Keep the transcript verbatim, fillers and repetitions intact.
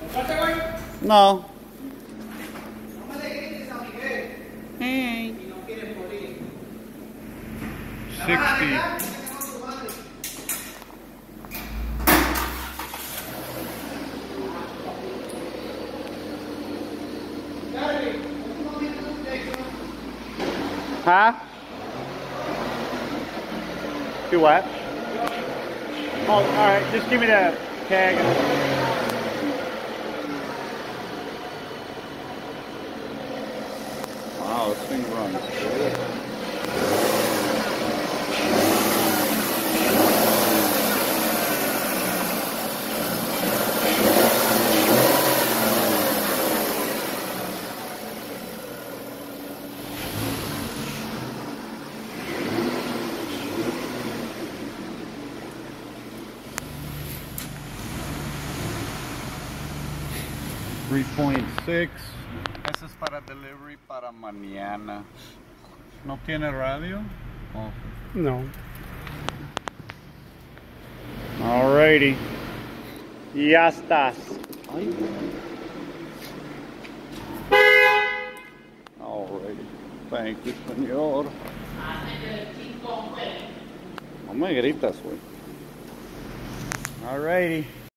No. Hey. sixty. Huh? Do what? Oh, all right. Just give me the tag. Wow, this thing runs good. three point six. Ese es para delivery para mañana. ¿No tiene radio? Oh. No. Alrighty. Ya estás. Alrighty. Thank you, señor. No me gritas, güey. Alrighty.